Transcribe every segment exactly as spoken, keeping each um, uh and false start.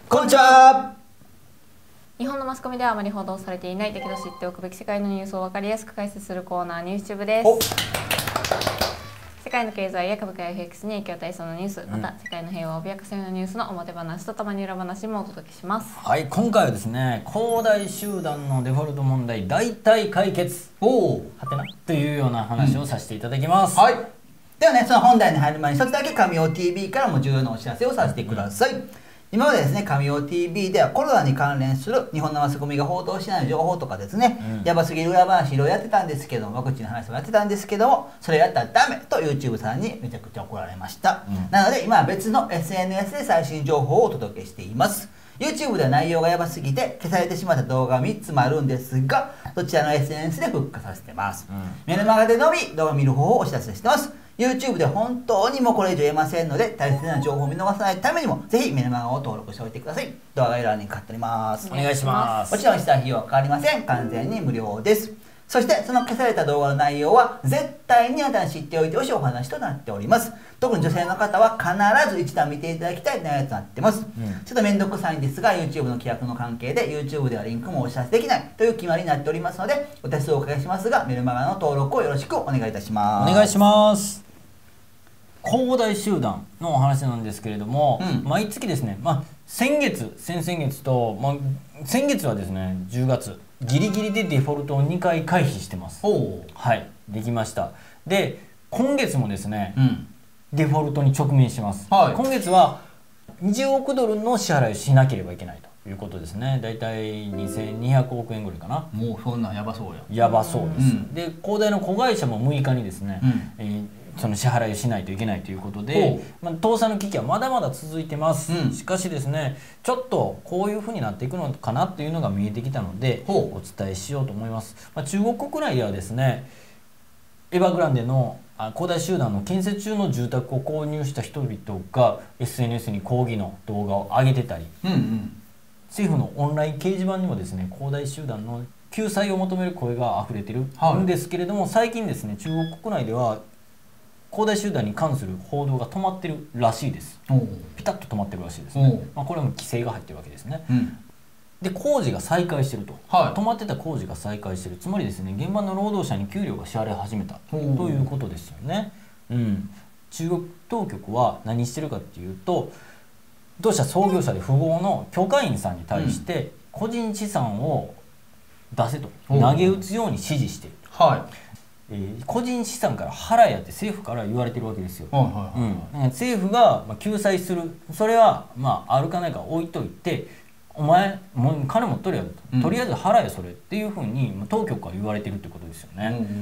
こんにちは。 日本のマスコミではあまり報道されていないだけど知っておくべき世界のニュースを分かりやすく解説するコーナーニュースチューブです。世界の経済や株価や エフエックス に影響を与えそうなニュース、また世界の平和を脅かすようなニュースの表話とたまに裏話もお届けします。 はい、今回はですね、恒大集団のデフォルト問題大体解決おおはてなというような話をさせていただきます。 うん、はい。ではね、その本題に入る前に一つだけ神尾 ティービー からも重要なお知らせをさせてください。うん、今までですね、神尾 ティービー ではコロナに関連する日本のマスコミが報道しない情報とかですね、うん、やばすぎる裏話いろいろやってたんですけども、ワクチンの話もやってたんですけども、それやったらダメと YouTube さんにめちゃくちゃ怒られました。うん、なので今は別の エスエヌエス で最新情報をお届けしています。YouTube では内容がやばすぎて消されてしまった動画がみっつもあるんですが、そちらの エスエヌエス で復活させてます。うん、メルマガでのみ動画を見る方法をお知らせしてます。YouTube で本当にもうこれ以上言えませんので、大切な情報を見逃さないためにもぜひメルマガを登録しておいてください。動画概要欄に貼っております。 お願いします。 もちろんした費用はかかりません。完全に無料です。そしてその消された動画の内容は絶対にあなたに知っておいてほしいお話となっております。特に女性の方は必ず一度見ていただきたい内容となってます。うん、ちょっと面倒くさいんですが YouTube の規約の関係で YouTube ではリンクもお知らせできないという決まりになっておりますので、お手数をおかけしますがメルマガの登録をよろしくお願いいたします。 お願いします。恒大集団のお話なんですけれども、うん、毎月ですね、まあ、先月先々月と、まあ、先月はですねじゅうがつギリギリでデフォルトをにかい回避してます。はい、できました。で今月もですね、うん、デフォルトに直面します。はい、今月はにじゅうおくドルの支払いをしなければいけないということですね。だいたいにせんにひゃくおくえんぐらいかな。 もうそんなんやばそうや。 やばそうです。うん、で恒大の子会社もむいかにですね、うん、えーその支払いをしないといけないということで、まあ、倒産の危機はまだまだ続いてます。うん、しかしですね、ちょっとこういうふうになっていくのかなっていうのが見えてきたのでお伝えしようと思います。まあ、中国国内ではですね、エヴァグランデの恒大集団の建設中の住宅を購入した人々が エスエヌエス に抗議の動画を上げてたり、うんうん、政府のオンライン掲示板にもですね、恒大集団の救済を求める声が溢れてるんですけれども、はい、最近ですね、中国国内では恒大集団に関する報道が止まってるらしいです。ピタッと止まってるらしいですね。まあ、これはもう規制が入ってるわけですね。うん、で工事が再開してると、はい、止まってた工事が再開してる、つまりですね、現場の労働者に給料が支払い始めたということですよね。うん、中国当局は何してるかっていうと、同社創業者で富豪の許可員さんに対して個人資産を出せと投げ打つように指示している。はい、えー、個人資産から払えやって政府から言われてるわけですよ。政府が救済する、それはまああるかないか置いといて、お前もう金持っとるやろと、うん、とりあえず払えそれっていうふうに当局から言われてるってことですよね。うん、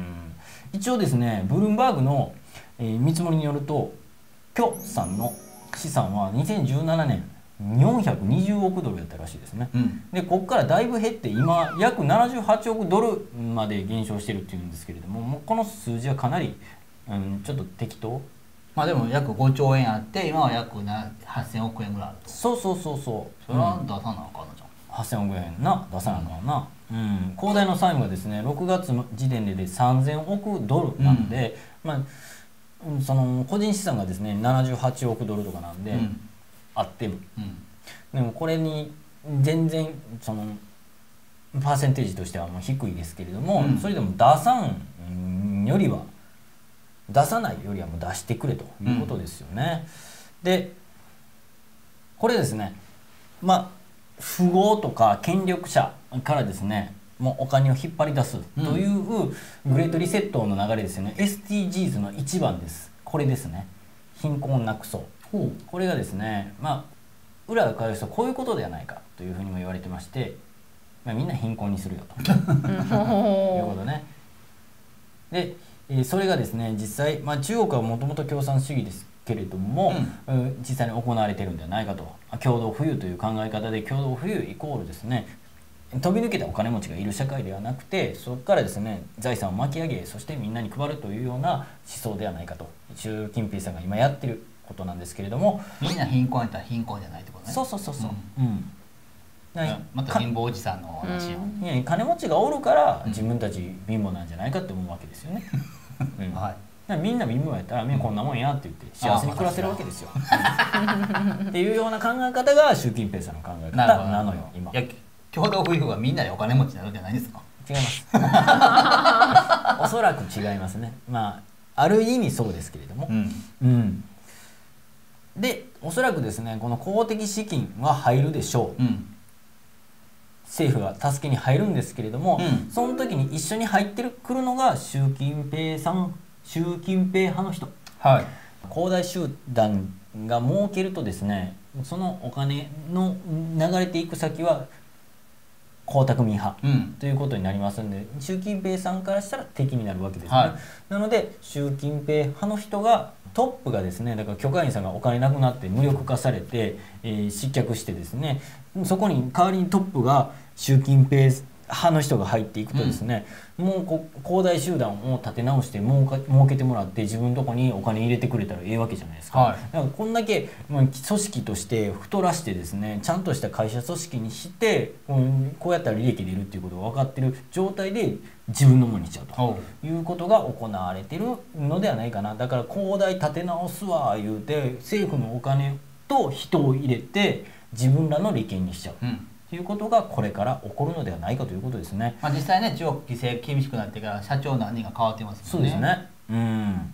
一応ですね、ブルームバーグの、えー、見積もりによると許さんの資産はにせんじゅうななねんよんひゃくにじゅうおくドルやったらしいですね。うん、でここからだいぶ減って今約ななじゅうはちおくドルまで減少してるっていうんですけれども、もうこの数字はかなり、うん、ちょっと適当。 まあでも約ごちょうえんあって今は約はっせんおくえんぐらいある。 そうそうそうそう。 それは出さなあかんのじゃん。 はっせんおくえんな出さなあかんな。うん、恒大の債務がですねろくがつ時点ででさんぜんおくドルなので、うん、まあその個人資産がですねななじゅうはちおくドルとかなんで、うん、あっても、うん、でもこれに全然そのパーセンテージとしてはもう低いですけれども、うん、それでも出さんよりは出さないよりはもう出してくれということですよね。うん、でこれですね、まあ富豪とか権力者からですねもうお金を引っ張り出すというグレートリセットの流れですよね。 エスディージーズ の一番です。これですね、貧困をなくそう。これがですね、まあ裏を返すとこういうことではないかというふうにも言われてまして、まあ、みんな貧困にするよということね。で、えー、それがですね実際、まあ、中国はもともと共産主義ですけれども、うん、実際に行われているんではないかと。共同富裕という考え方で、共同富裕イコールですね飛び抜けたお金持ちがいる社会ではなくて、そこからですね財産を巻き上げ、そしてみんなに配るというような思想ではないかと習近平さんが今やってることなんですけれども、 みんな貧困やったら貧困じゃないってことね。 そうそうそうそう、うんうん、 また貧乏おじさんの話よ、 うん、いや金持ちがおるから自分たち貧乏なんじゃないかって思うわけですよね。うん、はい、 みんな貧乏やったらみんなこんなもんやって言って幸せに暮らせるわけですよ。っていうような考え方が習近平さんの考え方なのよ今。 いや共同富裕はみんなでお金持ちになるんじゃないですか。 違います。おそらく違いますね。まあある意味そうですけれども、うん、うん、でおそらくですねこの公的資金は入るでしょう。うん、政府が助けに入るんですけれども、うん、その時に一緒に入ってくるのが習近平さん、習近平派の人、はい、恒大集団が儲けるとですねそのお金の流れていく先は江沢民派、うん、ということになりますので習近平さんからしたら敵になるわけですね、はい、なので習近平派の人がトップがですねだから許家印さんがお金なくなって無力化されて、えー、失脚してですねそこに代わりにトップが習近平派の人が入っていくとですね、うん、もうこ恒大集団を立て直して儲か儲けてもらって自分のとこにお金入れてくれたらええわけじゃないですか、はい、だからこんだけ、まあ、組織として太らしてですねちゃんとした会社組織にしてこう、こうやったら利益出るっていうことが分かってる状態で自分のものにしちゃうということが行われてるのではないかな。だから恒大立て直すわ言うて政府のお金と人を入れて自分らの利権にしちゃう、うんということがこれから起こるのではないかということですね。 まあ実際ね中国規制厳しくなってから社長何人か変わってますもんね。 そうですね。うん。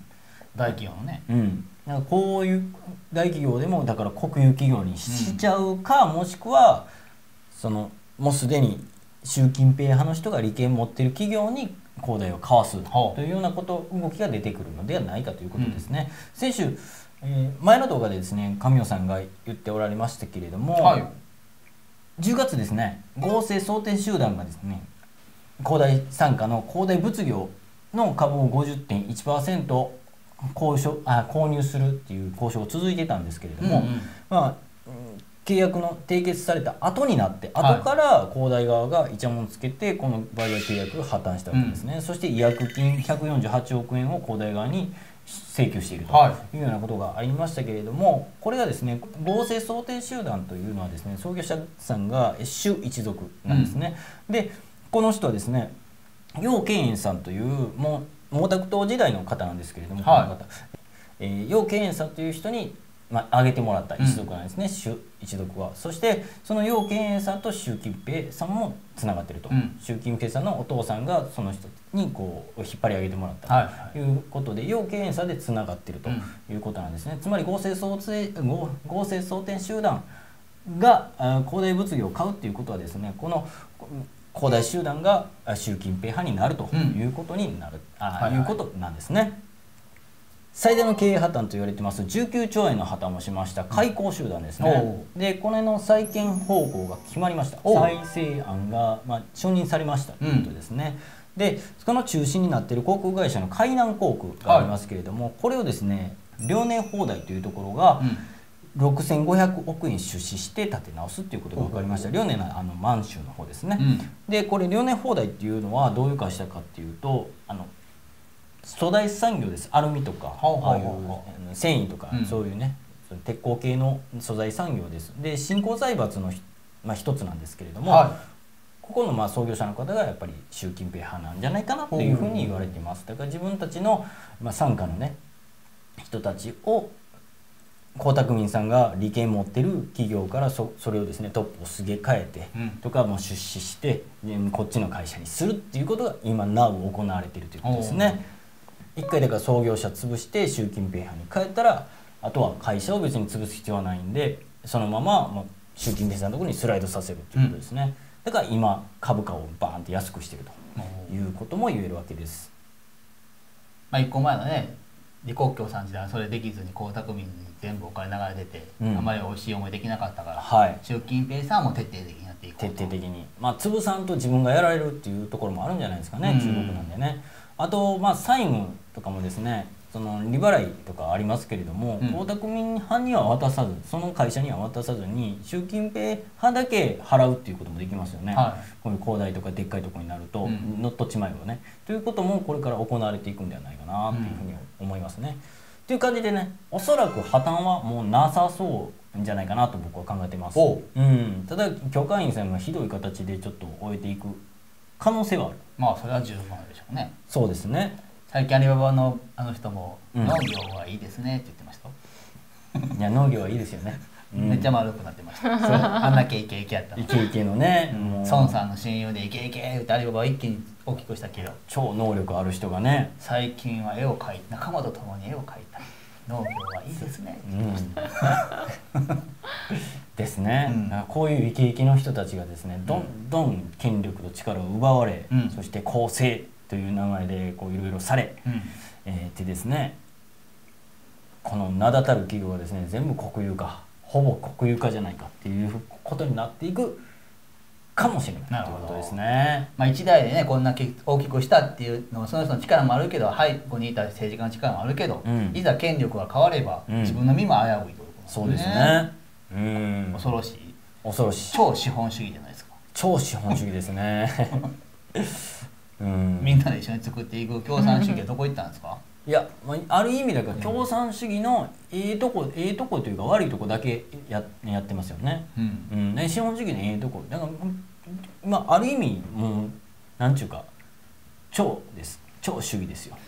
大企業のね。 うん。なんかこういう大企業でもだから国有企業にしちゃうか、うん、もしくはそのもうすでに習近平派の人が利権を持っている企業に恒大を買わすというようなこと動きが出てくるのではないかということですね。うん、先週、えー、前の動画でですね神尾さんが言っておられましたけれども。はいじゅうがつですね合成装填集団がですね恒大傘下の恒大物業の株を ごじゅってんいちパーセント 交渉あ購入するっていう交渉が続いてたんですけれども、うんうんまあ、契約の締結された後になって後から恒大側がイチャモンつけてこの売買契約が破綻したわけですね、うん、そして違約金ひゃくよんじゅうはちおくえんを恒大側に請求しているというようなことがありましたけれども、これがですね合成装填集団というのはですね創業者さんが朱一族なんですね、うん、でこの人はですね楊建円さんというもう毛沢東時代の方なんですけれども、はい、この方、えー、楊建円さんという人にまあ、挙げてもらった一族なんですね、うん、朱一族は。そしてその楊建円さんと習近平さんもつながっていると、うん、習近平さんのお父さんがその人にこう引っ張り上げてもらったということで、はいはい、楊建円さんでつながっているということなんですね、うん、つまり合成装填合成装填集団が恒大物業を買うっていうことはですねこの恒大集団が習近平派になるということになる、うん、あ、はいはい、いうことなんですね。最大の経営破綻と言われてますじゅうきゅうちょうえんの破綻もしました開港集団ですね。でこれの再建方向が決まりました。再生案が、まあ、承認されましたということですね、うん、でその中心になっている航空会社の海南航空がありますけれども、はい、これをですね遼寧砲台というところが、うんろくせんごひゃくおくえん出資して建て直すっていうことが分かりました。遼寧のあの満州の方ですね、うん、でこれ遼寧砲台っていうのはどういう会社かっていうとあの粗大産業です。アルミとかああいう繊維とか、うん、そういうね鉄鋼系の素材産業です。で新興財閥の、まあ、一つなんですけれども、はい、ここのまあ創業者の方がやっぱり習近平派なんじゃないかなというふうに言われています。だから自分たちの、まあ、傘下のね人たちを江沢民さんが利権持ってる企業から そ, それをですねトップをすげ替えて、うん、とかもう出資してこっちの会社にするっていうことが今なお行われているということですね。一回だから創業者潰して習近平派に変えたらあとは会社を別に潰す必要はないんでそのままもう習近平さんのところにスライドさせるということですね、うん、だから今株価をバーンって安くしているということも言えるわけです。 まあ、いっこまえのね李克強さん時代はそれできずに江沢民に全部お金流れてて、うん、あまりおいしい思いできなかったから、はい、習近平さんも徹底的にやっていこうと。 徹底的に、まあ、潰さんと自分がやられるっていうところもあるんじゃないですかね、うん、中国なんでね。あと、まあ、債務とかもですねその利払いとかありますけれども、うん、江沢民派には渡さずその会社には渡さずに習近平派だけ払うっていうこともできますよね、はい、こういう恒大とかでっかいところになると、うん、乗っ取っちまえばねということもこれから行われていくんではないかなっていうふうに思いますね、うん、という感じでねおそらく破綻はもうなさそうじゃないかなと僕は考えてます、うん、ただ許家印さんがひどい形でちょっと終えていく可能性はある。 まあそれは十分あるでしょうね。 そうですね。 最近アリババのあの人も農業はいいですねって言ってました。 いや農業はいいですよね。 めっちゃ丸くなってました。あんだけイケイケやったの。 イケイケのね。 孫さんの親友でイケイケってアリババを一気に大きくしたけど、 超能力ある人がね。 最近は絵を描いて仲間と共に絵を描いた。農業はいいですね。 ですね。こういうイケイケの人たちがですね、どんどん権力と力を奪われ、そして公正という名前でこういろいろされ、えでですね、この名だたる企業がですね、全部国有化、ほぼ国有化じゃないかっていうことになっていくかもしれないということですね。 まあ一代でねこんな大きくしたっていうのはその人の力もあるけど、背後にいた政治家の力もあるけど、うん、いざ権力が変われば、うん、自分の身も危ういということですね。 そうですね。うん、 恐ろしい。 恐ろしい。 超資本主義じゃないですか。 超資本主義ですね。 うん、みんなで一緒に作っていく共産主義はどこ行ったんですか？ いや、まあ、ある意味だから共産主義のええとこええとこというか悪いとこだけややってますよね。うんうん、ね資本主義のええとこだからまあある意味もうなんちゅうか超です超主義ですよ。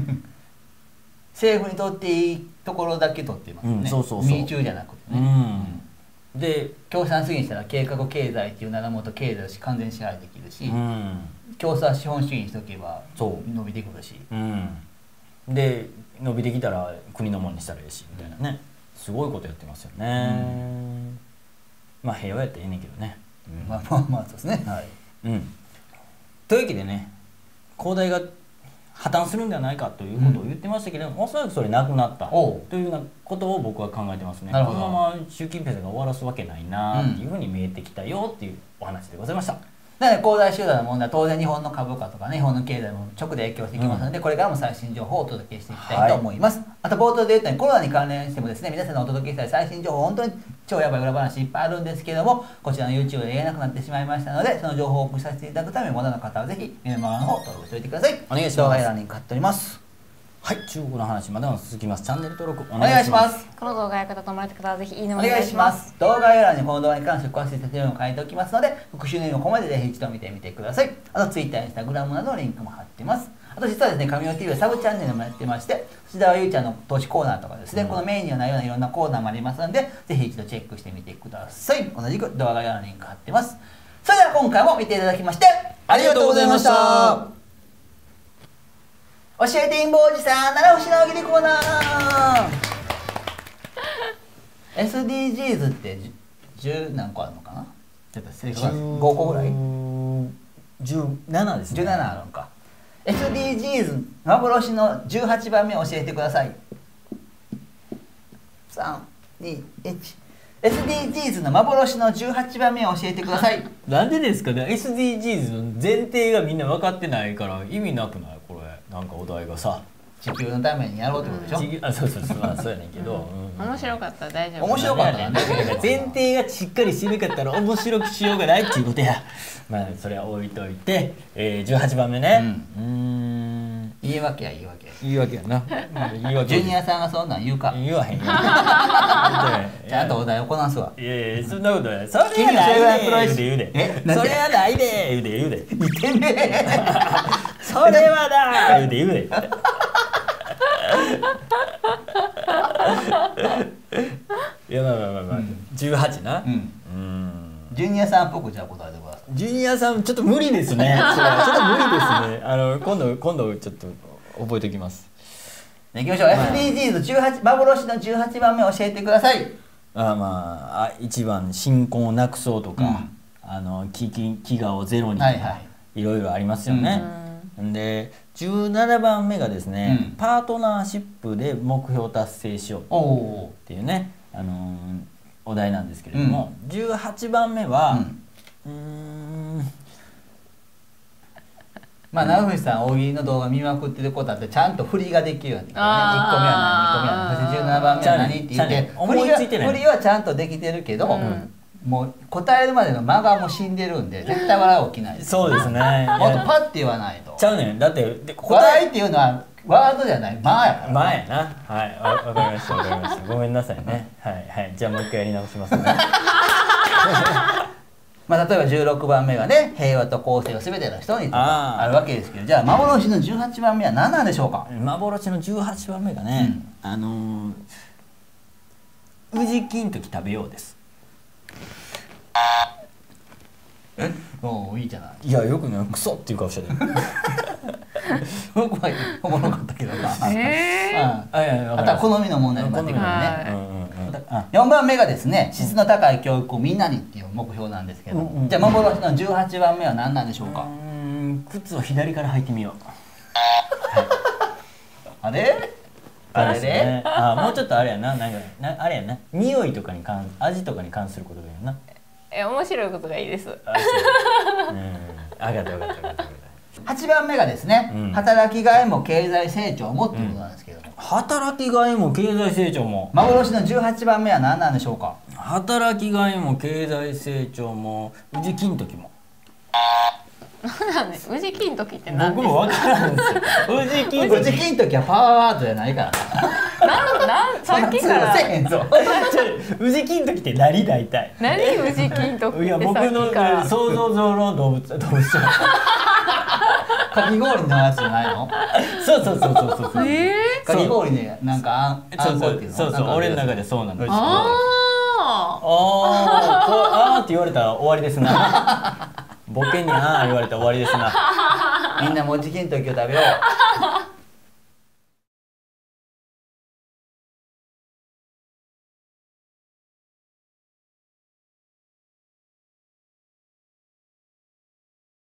政府にとっていいところだけ取ってますね。うん、そうそうそう。民中じゃなくてね。うん、で共産主義にしたら計画経済っていう名のもと経済を完全支配できるし、うん、共産資本主義にしとけば伸びてくるし。うんで伸びてきたら国のものにしたらいいしみたいなね、すごいことやってますよね。うん、まあ平和やったらええねんけどね。 うん、まあまあまあそうですね。はい。 うん。というわけでね、恒大が破綻するんではないかということを言ってましたけれども、うん、おそらくそれなくなったというようなことを僕は考えてますね。このまま習近平さんが終わらすわけないなっていうふうに見えてきたよっていうお話でございました。 なので恒大集団の問題は当然日本の株価とかね日本の経済も直で影響してきますので、うん、これからも最新情報をお届けしていきたいと思います、はい、あと冒頭で言ったようにコロナに関連してもですね皆さんのお届けしたい最新情報本当に超やばい裏話いっぱいあるんですけれどもこちらの YouTube で言えなくなってしまいましたのでその情報をお送りさせていただくためにまだの方はぜひメルマガの方登録しておいてください。 お願いします。 動画欄に貼っております。 はい、中国の話までも続きます。チャンネル登録お願いします。 この動画役立と思われた方はぜひいいねお願いします。動画概要欄にこの動画に関して詳しい説明を書いておきますので復習の意味を込めてぜひ一度見てみてください。あと Twitter、Instagram などのリンクも貼ってます。あと実はですね、神尾 ティーブイ はサブチャンネルもやってまして藤田優ちゃんの投資コーナーとかですね、うん、このメインにはないようないろんなコーナーもありますのでぜひ一度チェックしてみてください。同じく動画概要欄のリンク貼ってます。それでは今回も見ていただきましてありがとうございました。教えてインボおじさん七不思の大喜利コーナー。エスディージーズ ってじゅう何個あるのかな。ちょっと正確にごこぐらいじゅうななですね。 じゅうななあるのか。 エスディージーズ 幻のじゅうはちばんめを教えてください。さん、に、いち エスディージーズ の幻のじゅうはちばんめを教えてください。 なんでですかね。 エスディージーズ の前提がみんな分かってないから意味なくない？これなんかお題がさ地球のためにやろうってことでしょ。 あ、そうそうそう、まあ、そうやねんけど、 うん、面白かったら大丈夫。 面白かったらね。 前提がしっかりしなかったら面白くしようがないっていうことや。まあそれは置いといて、えー、じゅうはちばんめね。うん。うーん言い訳や言い訳。 言い訳やな。 言い訳。ジュニアさんがそんなん言うか。 言わへんよ。 ちゃんとお題をこなすわ。 いやいやそんなことない。それはないで言うで。え、それはないで言うで言うで。 見てね。 それはな言うで言うで。いやまあまあまあまあ、うん、じゅうはちな、うん、 うんジュニアさんっぽくじゃあ答えてください。 ジュニアさんちょっと無理ですね。それはちょっと無理ですね。あの今度今度ちょっと覚えておきます。 いきましょう、まあ、エスディージーズじゅうはち 幻のじゅうはちばんめ教えてください。 あまあいちばん貧困をなくそうとか、うん、あの飢飢飢餓をゼロにとか、はいはい、いろいろありますよね、うん、でじゅうななばんめがですね、うん、パートナーシップで目標達成しようっていうね、あのー、お題なんですけれども、うん、じゅうはちばんめは、うん、うーんまあ長渕さん大喜利の動画見まくってることあってちゃんと振りができるようにね、いっこめは何、にこめは何、そしてじゅうななばんめは何って言って振りが振りはちゃんとできてるけど、うん、もう答えるまでの間がもう死んでるんで絶対笑い起きないです。 そうですね。 もっとパッて言わないと。 ちゃうねん。だってで笑いっていうのはワードじゃない間やから。 間やな。はい、わかりましたわかりました。ごめんなさいね。はいはい。じゃあもう一回やり直しますね。 まあ、例えばじゅうろくばんめがね平和と公正を全ての人にとかあるわけですけど、じゃあ幻のじゅうはちばんめは何なんでしょうか。 幻のじゅうはちばんめがね、うん、あのー、宇治金時食べようです。 えおいいじゃない。 いやよくねクソっていう顔してる。 僕はおもろかったけどな。 えー、ああとは好みの問題になってくるね。よんばんめがですね質の高い教育をみんなにっていう目標なんですけど、じゃあ幻のじゅうはちばんめは何なんでしょうか。 うん、靴を左から履いてみよう。 あれあれね、 あもうちょっとあれやな、なんかなあれやな、匂いとかに関味とかに関することがいいな。 え面白いことがいいです。 あそう、うん、あがったあがったあがった。 はちばんめがですね、うん、働きがいも経済成長もっていうことなんですけども、うん、 働きがいも経済成長も幻のじゅうはちばんめは何なんでしょうか。 働きがいも経済成長も宇治金時も。 なんなんです宇治金時って何ですか。 僕も分からんですよ。宇治金時宇治金時はパワーワードじゃないからなんなんさっきから宇治金時って何大体何宇治金時っていや僕の想像上の動物動物かき氷のやつじゃないの。 そうそうそうそうそう。 えー、かき氷でなんかあんあんこっていうの。 そうそう俺の中でそうなんです。 ああああって言われたら終わりですな。ボケにああ言われたら終わりですな。 みんなもちきんときを食べよう。